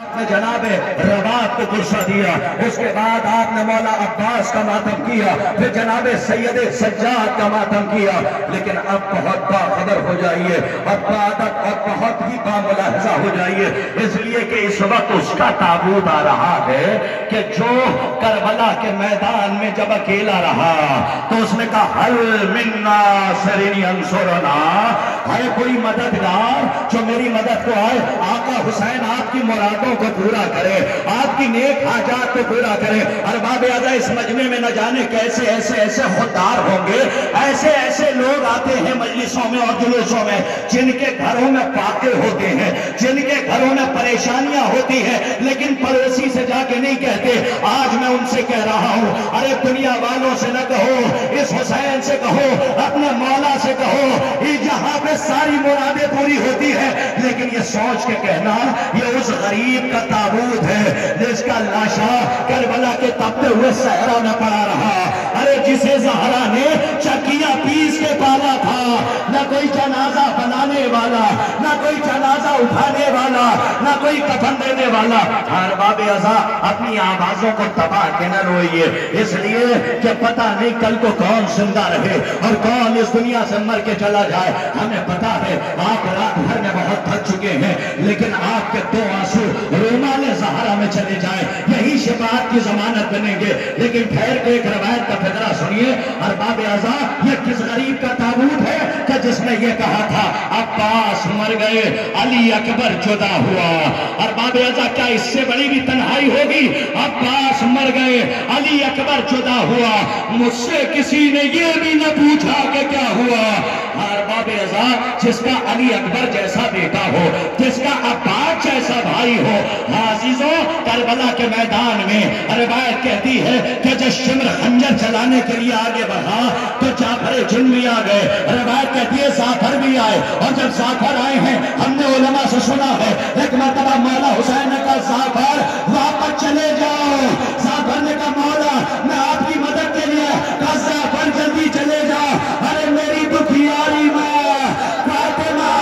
جناب رباط کو گرسہ دیا، اس کے بعد آپ نے مولا عباس کا ماتم کیا، پھر جناب سید سجاد کا ماتم کیا، لیکن اب بہت باخبر ہو جائیے اور باادب اور بہت ہی باملاحظہ ہو جائیے، اس لیے کہ اس وقت اس کا تابوت آ رہا ہے کہ جو کربلا کے میدان میں جب اکیلا رہا تو اس نے کہا حل من ناصر ینصرنا، ہے کوئی مددگار جو میری مدد کو آئے؟ آقا حسین آپ کی مرادوں کو پورا کرے، آپ کی نیک حاجات کو پورا کرے۔ ارباب اعضاء اس مجمع میں نہ جانے کیسے ایسے خوددار ہوں گے، ایسے لوگ آتے ہیں مجلسوں میں اور جلوسوں میں جن کے گھروں میں فاقے ہوتے ہیں، جن کے گھروں میں پریشانیاں ہوتی ہیں، لیکن پڑوسی سے جا کے نہیں کہتے۔ آج میں ان سے کہہ رہا ہوں، ارے دنیا والوں سے نہ کہو، اس حسین سے کہو، اپنے مولا سے کہو، جہاں پہ ساری مرادیں پوری ہوتی ہے، لیکن یہ سوچ کے کہنا یہ اس غریب کا تابوت ہے جس کا لاشا کربلا کے تپتے ہوئے صحرا میں پڑا رہا۔ ارے جسے زہرا نے چکیاں پیس کے پالا تھا، نہ کوئی جنازہ بنانے والا، نہ کوئی جنازہ اٹھانے والا، نہ کوئی کفن دینے والا۔ ارباب اعضاء اپنی آوازوں کو دبا کے نہ روئیے، اس لیے کہ پتہ نہیں کل کو کون زندہ رہے اور کون اس دنیا سے مر کے چلا جائے۔ ہمیں پتا ہے آپ رات بھر میں بہت تھک چکے ہیں، لیکن آپ کے دو آنسو رومال زہرا میں چلے جائیں، یہی شفاعت کی ضمانت بنیں گے۔ لیکن ٹھہر کے ایک روایت کا فقرہ سنیے۔ ارباب اعضاء یہ کس غریب کا تابوت ہے کہ جس نے یہ کہا تھا عباس مر گئے علی اکبر جدا ہوا۔ ارباب اعضاء کیا اس سے بڑی بھی تنہائی ہوگی؟ عباس مر گئے علی اکبر جدا ہوا، مجھ سے کسی نے یہ بھی نہ پوچھا کہ کیا ہوا۔ ارباب اعضاء جس کا علی اکبر جیسا بیٹا ہو، جس کا عباس جیسا بھائی ہو، عزیزوں کربلا کے میدان میں روایت کہتی ہے کہ جب شمر خنجر چلانے کے لیے آگے بڑھا تو جعفر جنوی آ گئے۔ روایت کہتی ہے زعفر بھی آئے، اور جب زعفر آئے ہیں ہم نے علماء سے سنا ہے ایک مرتبہ مولا حسین نے کہا زعفر واپس چلے جاؤ۔ زعفر نے کہا مولا میں آپ کی مدد کے لیے، کہا زعفر جلدی چلے جاؤ، ارے میری دکھیاری ماں فاطمہ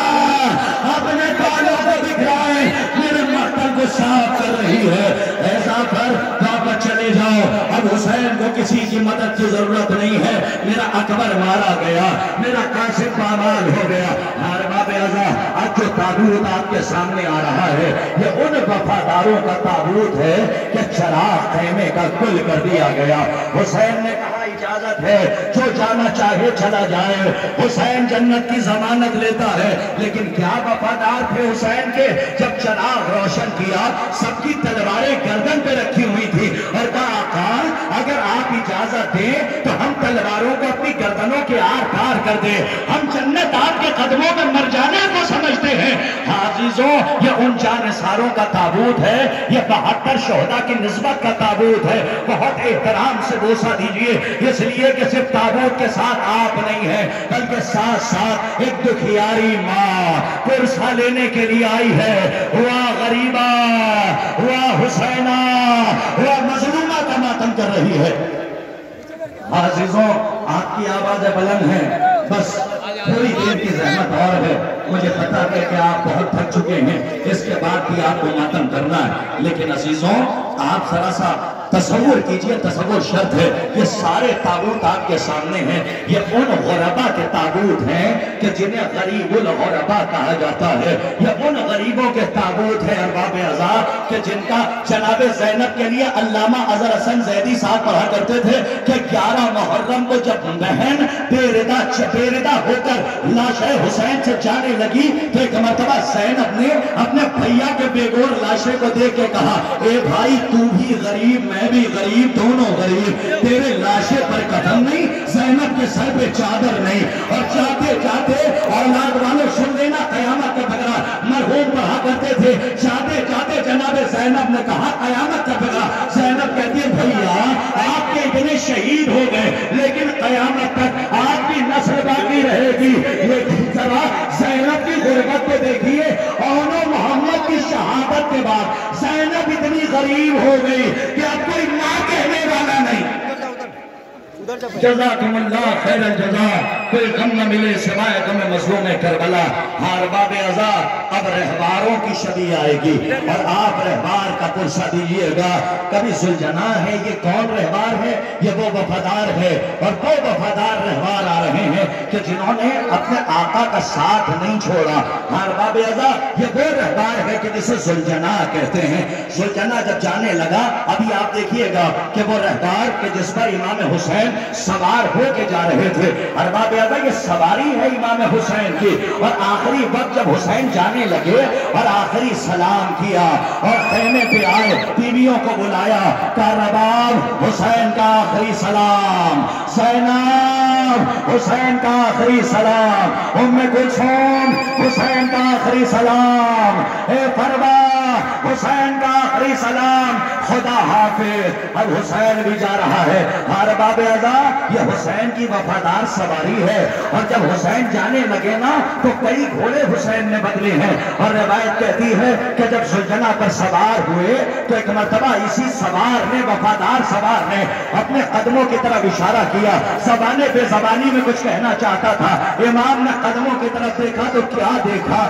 اپنے بالوں کو دکھائے میرے مقتل کو صاف کر رہی ہے۔ اے زعفر واپس چلے جاؤ، اب حسین کو کسی کی مدد کی ضرورت نہیں ہے، میرا اکبر مارا گیا، میرا قاسم پامال ہو گیا۔ ارباب اعضاء اب جو تابوت آپ کے سامنے آ رہا ہے یہ ان وفاداروں کا تابوت ہے کہ چراغ خیمے کا گل کر دیا گیا۔ حسین نے کہا اجازت ہے جو جانا چاہے چلا جائے، حسین جنت کی ضمانت لیتا ہے۔ لیکن کیا وفادار تھے حسین کے؟ جب چراغ روشن کیا سب کی تلواریں گردن پہ رکھی ہوئی تھی اور کہا آقا اگر آپ اجازت دیں تو ہم تلواروں کو اپنی گردنوں کے آر پار کر دیں، ہم جنت آپ کے قدموں میں مر جانے کو سمجھتے ہیں۔ عزیزوں یہ ان جانثاروں کا تابوت ہے، یہ 72 شہداء کی نسبت کا تابوت ہے۔ بہت احترام سے بوسہ دیجئے، اس لیے کہ صرف تابوت کے ساتھ آپ نہیں ہیں بلکہ ساتھ ساتھ ایک دکھیاری ماں قرصہ لینے کے لیے آئی ہے۔ ہوا غریبہ، ہوا حسینہ، ہوا مظلومہ کا ماتم کر رہی ہے۔ عزیزوں آپ کی آوازیں بلند ہیں، بس تھوڑی دیر کی زحمت اور ہے، مجھے پتا ہے کہ آپ بہت تھک چکے ہیں، اس کے بعد بھی آپ کو ماتم کرنا ہے، لیکن عزیزوں آپ ذرا سا تصور کیجئے، تصور شرط ہے یہ سارے تابوت آپ کے سامنے ہیں، یہ ان غربا کے تابوت ہیں کہ جنہیں غریب الغربا کہا جاتا ہے، یہ ان غریبوں کے تابوت ہیں ارباب اعضاء کہ جن کا جناب زینب کے لیے علامہ اظہر حسن زیدی صاحب پڑھا کرتے تھے کہ 11 محرم کو جب بہن بے ہو کر لاش حسین سے جانے لگی تو ایک مرتبہ زینب نے اپنے بھیا کے بیگور لاشے کو دیکھ کے کہا اے بھائی تو بھی غریب میں بھی غریب، دونوں غریب، تیرے لاشے پر کفن نہیں، زینب کے سر پہ چادر نہیں۔ اور چاہتے چاہتے اولاد والوں سن لینا قیامت کا فقرہ مرحوم پڑھا کرتے تھے، چاہتے چاہتے جناب زینب نے کہا قیامت کا فقرہ، زینب کہتی ہے بھیا آپ کے اتنے شہید ہو گئے لیکن قیامت تک آپ کی نسل باقی رہے گی۔ لیکن ذرا زینب کی غربت کو دیکھیے، اونو محمد کی شہادت کے بعد زینب اتنی غریب ہو گئی کہ اب کوئی ماں کہنے والا نہیں۔ جزاکم اللہ خیر الجزا۔ کوئی غم نہ ملے سوائے غم مظلوم کربلا۔ ارباب ازا اب رہباروں کی شبیہ آئے گی اور آپ رہبار کا پرسہ دیجئے گا۔ کبھی ذوالجناح ہے، یہ کون رہبار ہے؟ یہ وہ وفادار ہے، اور وہ وفادار رہبار آ رہے ہیں کہ جنہوں نے اپنے آقا کا ساتھ نہیں چھوڑا۔ ارباب ازا یہ وہ رہبار ہے کہ جسے ذوالجناح کہتے ہیں۔ ذوالجناح جب جانے لگا، ابھی آپ دیکھیے گا کہ وہ رہبار کہ جس پر امام حسین سوار ہو کے جا رہے تھے، ارباب ازا یہ سواری ہے امام حسین کی، اور آخری وقت جب حسین جانے لگے اور آخری سلام کیا اور خیمے پہ آئے، بیویوں کو بلایا، کہا رباب حسین کا آخری سلام، زینب حسین کا آخری سلام، ام کلثوم حسین کا آخری سلام، اے فروا حسین کا آخری سلام، خدا حافظ۔ اب حسین بھی جا رہا ہے۔ ارباب ازا یہ حسین کی وفادار سواری ہے، اور جب حسین جانے لگے نا تو کئی گھوڑے حسین نے بدلے ہیں، اور روایت کہتی ہے کہ جب ذوالجناح پر سوار ہوئے تو ایک مرتبہ اسی سوار نے، وفادار سوار نے اپنے قدموں کی طرف اشارہ کیا، زبانے بے زبانی میں کچھ کہنا چاہتا تھا۔ امام نے قدموں کی طرف دیکھا تو کیا دیکھا؟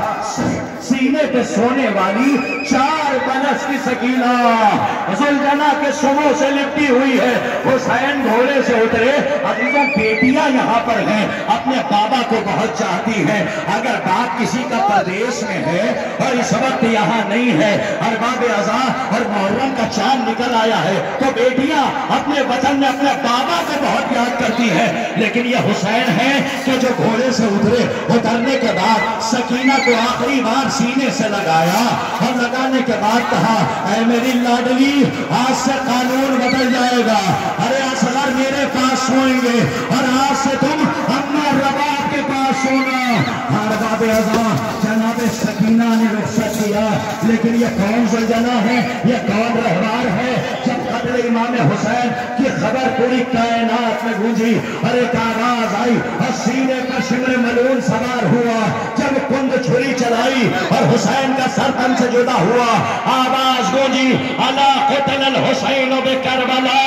سینے پہ سونے والی 4 برس کی سکینہ ذوالجناح کے سموں سے لپٹی ہوئی ہے۔ حسین گھوڑے سے اترے۔ عزیزوں بیٹیاں یہاں پر ہیں، اپنے بابا کو بہت چاہتی ہیں۔ اگر باپ کسی کا پردیس میں ہے اور اس وقت یہاں نہیں ہے، ارباب ازا اور محرم کا چاند نکل آیا ہے، تو بیٹیاں اپنے وطن میں اپنے بابا کو بہت یاد کرتی ہیں۔ لیکن یہ حسین ہے کہ جو گھوڑے سے اترے، اترنے کے بعد سکینہ کو آخری بار سینے سے لگایا، اور لگانے کے بعد کہا اے میری لاڈلی آج سے قانون بدل جائے گا، ارے اصغر میرے پاس سوئیں گے اور آج سے تم اماں رباب کے پاس سونا۔ ارباب ازا جناب سکینہ نے رخصت کیا، لیکن یہ کون ذوالجناح ہے؟ یہ کون رہبار ہے؟ جب قتل امام حسین کی خبر پوری کائنات میں گونجی اور ایک آواز آئی اور سینے پر شمر ملعون سوار ہوا، جب کند چھری چلائی اور حسین کا سر تن سے جدا ہوا، آواز گونجی الا قتل الحسین بکربلا،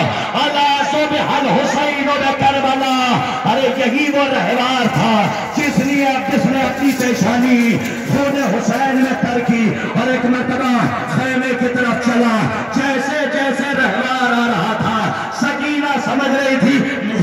الا ذبح الحسین بکربلا۔ ارے یہی وہ رہبار تھا جس نے اپنی پیشانی خون حسین میں تر کی، اور ایک مرتبہ خیمے کی طرف چلا۔ جیسے جیسے رہبار آ رہا تھا، سکینہ سمجھ رہی تھی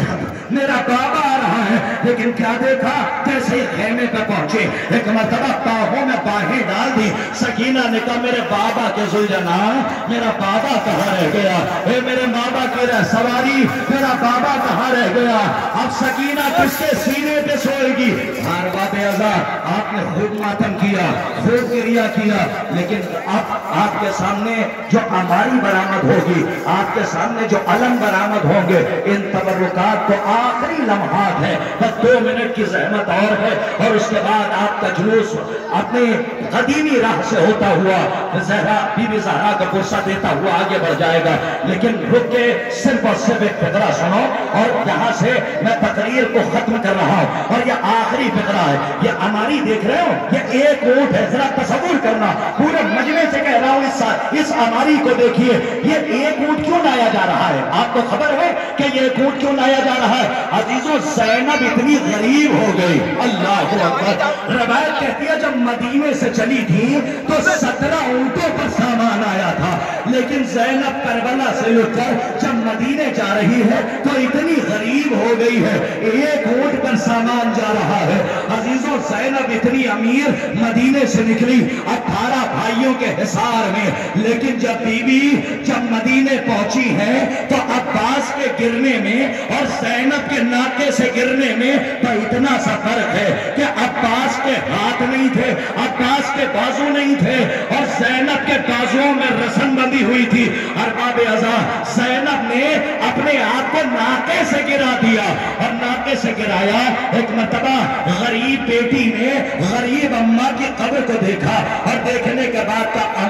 میرا بابا آ رہا ہے، لیکن کیا دیکھا؟ جیسے ہی خیمے پہ پہنچے، ایک مرتبہ باہوں میں باہیں ڈال دی۔ سکینہ نے کہا میرے بابا کے ذوالجناح، میرا بابا کہاں رہ گیا؟ اے میرے بابا کی رہ سواری، میرا بابا کہاں رہ گیا؟ اب سکینہ کس کے سینے پہ سوئے گی؟ ارباب ازا آپ نے خوب ماتم کیا، خوب گریہ کیا، لیکن اب آپ کے سامنے جو اماری برآمد ہوگی، آپ کے سامنے جو علم برآمد ہوں گے، ان تبرکات کو آخری لمحات ہے، بس 2 منٹ کی زحمت اور ہے، اور اس کے بعد آپ کا جلوس اپنے قدیمی راہ سے ہوتا ہوا زہرا بی بی زہرا کا پرسہ دیتا ہوا آگے بڑھ جائے گا۔ لیکن رک کے صرف اور صرف ایک فقرہ سنو، اور یہاں سے میں تقریر کو ختم کر رہا ہوں، اور یہ آخری فقرہ ہے۔ یہ اماری دیکھ رہے ہو، یہ ایک اونٹ ہے، ذرا تصور کرنا، پورے مجمع سے کہہ رہا ہوں اس اماری کو دیکھیے، یہ ایک اونٹ کیوں لایا جا رہا ہے؟ آپ کو خبر ہے کہ یہ ایک اونٹ کیوں لایا جا رہا ہے؟ عزیزوں زینب اتنی غریب ہو گئی، اللہ اکبر۔ روایت کہتی ہے جب مدینے سے چلی تھی تو 17 اونٹوں پر سامان آیا تھا، لیکن زینب کربلا سے لٹ کر جب مدینے جا رہی ہے تو اتنی غریب ہو گئی ہے، ایک اونٹ پر سامان جا رہا ہے۔ عزیزوں زینب اتنی امیر مدینے سے نکلی 18 بھائیوں کے حصار میں، لیکن جب بی بی جب مدینے پہنچی ہے تو عباس کے گرنے میں اور زینب کے ناکے سے گرنے میں تو اتنا سا فرق ہے کہ عباس کے ہاتھ نہیں تھے، عباس کے بازو نہیں تھے، اور زینب کے بازوؤں میں رسن بندی ہوئی تھی۔ ارباب ازا زینب نے اپنے آپ کو ناکے سے گرا دیا، اور ناکے سے گرایا۔ ایک مرتبہ غریب بیٹی نے غریب اماں کی قبر کو دیکھا، اور دیکھنے کے بعد کہا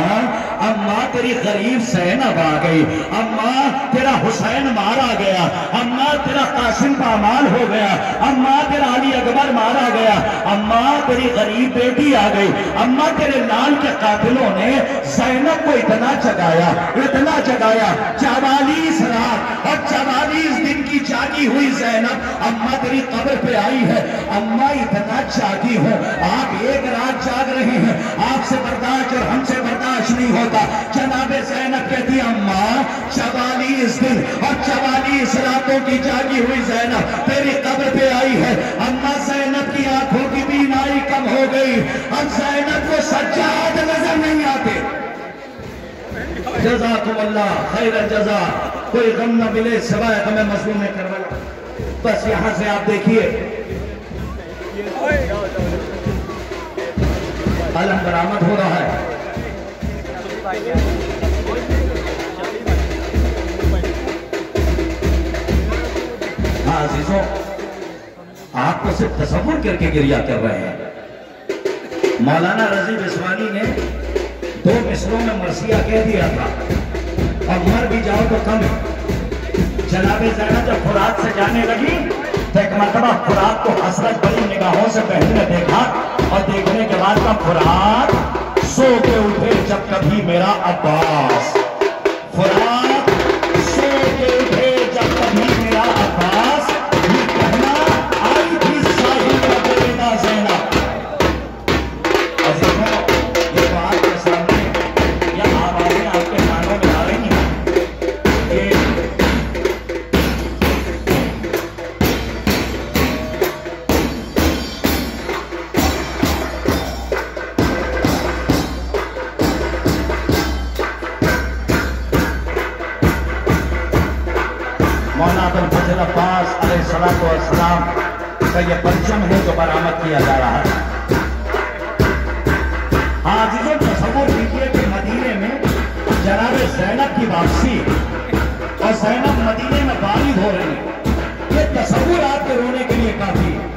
اماں تیری غریب زینب آ گئی، اماں تیرا حسین مارا گیا، اماں تیرا قاسم پامال ہو گیا، اماں تیرا علی اکبر مارا گیا، اماں تیری غریب بیٹی آ گئی، اماں تیرے لال کے قاتلوں نے زینب کو اتنا جگایا 44 رات اور 44 دن کی जागी हुई ज़ैनब, अम्मा तेरी कब्र पे आई है, अम्मा इतना जागी हो, आप एक रात जाग रहे हैं, आपसे बर्दाश्त और हमसे बर्दाश्त नहीं होता। जनाबे ज़ैनब कहती अम्मा 44 दिन और 44 रातों की जागी हुई ज़ैनब तेरी कब्र पे आई है। अम्मा ज़ैनब की आंखों की बीनाई कम हो गई, अब ज़ैनब को सज्जाद नजर नहीं आते। जज़ाकुमुल्लाह खैरल जज़ा, कोई गम न मिले सिवाय हमें मज़लूम करबला। बस यहां से आप देखिए अलम बरामद हो रहा है। हाँ अजीजों, आप तो सिर्फ तसव्वुर करके गिरिया कर रहे हैं। मौलाना रज़ी बिस्वानी ने 2 मिसरों में मरसिया कह दिया था, और मर भी जाओ तो कम है। जनाबे ज़ैनब जब फुरात से जाने लगी तो एक मरतबा फुरात को हसरत बड़ी निगाहों से पहले ने देखा, और देखने के बाद का फुरात सो के उठे जब कभी मेरा अब्बास, फुरात सो के उठे जब कभी मेरा अब्बास, ये कहना आई थी साहिल का बेटा ज़ैनब। अजीजों, ये बात के सामने या आवाज़ें आपके कानों में आ रही हैं, मौलाना अबुल फजल अब्बास अलैहिस्सलातु वस्सलाम का ये परचम है जो बरामद किया जा रहा है। आज़िज़ों, तसव्वुर कीजिए कि मदीने में जनाब ज़ैनब की वापसी और ज़ैनब मदीने में वालिद हो रही है, ये तसव्वुर आपके रोने के लिए काफी है।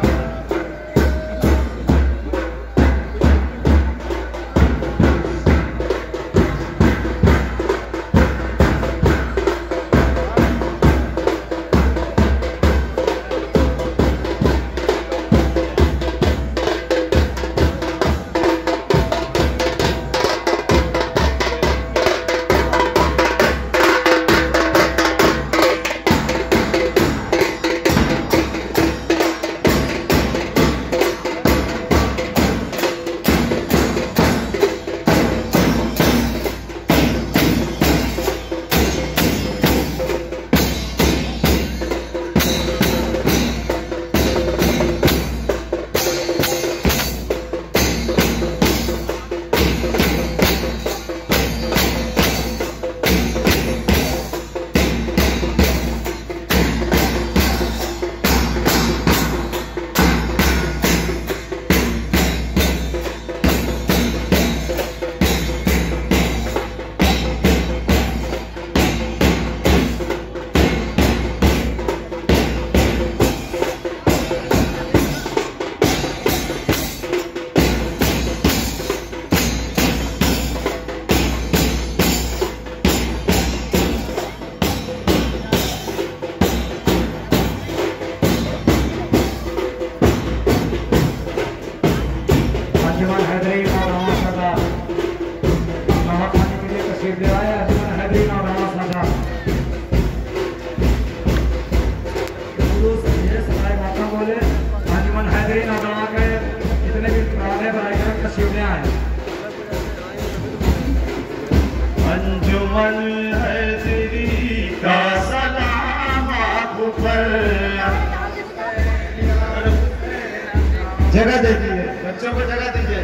जगह दे दीजिए, बच्चों को जगह दीजिए।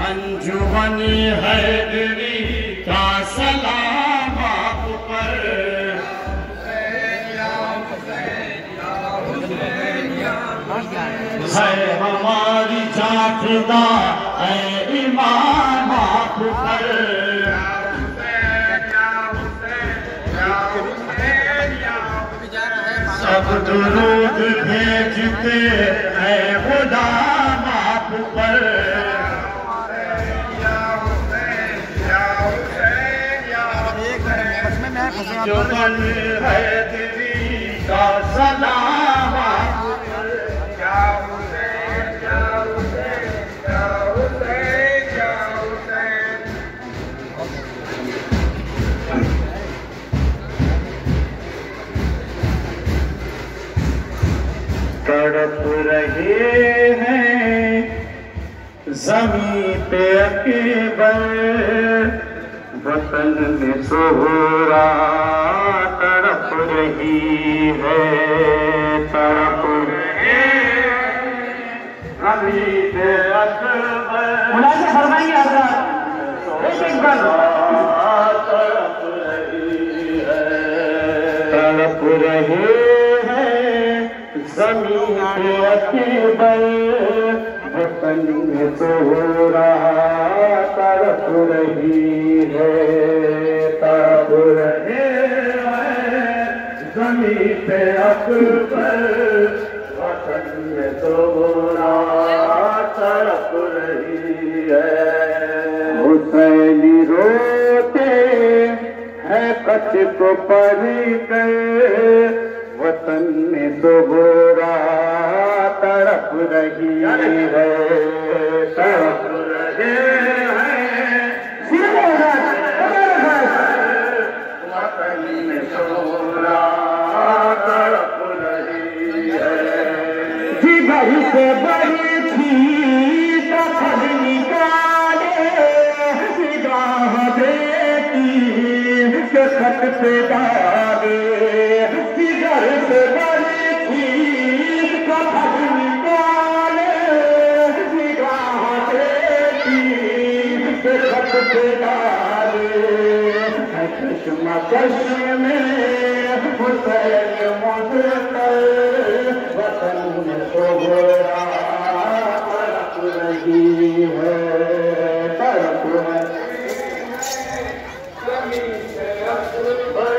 अंजुमन हैदरी का सलाम आप पर, है हमारी जाफिदा है इमाम आप पर, सब दुरूद भेजते हैं गुलाम आप पर, जो बन हैदरी का सलाम आप पर, क्या हुसैन क्या हुसैन क्या हुसैन क्या हुसैन। تڑپ رہے ہیں زمین پہ اکبر وطن میں زہرا تڑپ رہی ہے تڑپ رہے زمین پہ اکبر ملازم فرمائیے حضرات ایک بار تڑپ رہی ہے تڑپ رہے زمین پہ اکبر وطن میں زہرا تڑپ رہی ہے تڑپ رہے ہیں زمین پہ اکبر وطن میں زہرا تڑپ رہی ہے حسینی روتے ہیں خط کو پڑھ کر وطن میں زہرا تڑپ رہی ہے تڑپ رہے ہیں وطن میں زہرا تڑپ رہی ہے جگر سے بڑی تھی کفن نکالے نگاہ بیٹی کے خط پہ ڈالے جگر سے بڑی تھی کفن نکالے نگاہ بیٹی کے خط پہ ڈالے کشمکش میں حسین مجھتر وطن میں زہرا تڑپ رہی ہے تڑپ رہی ہے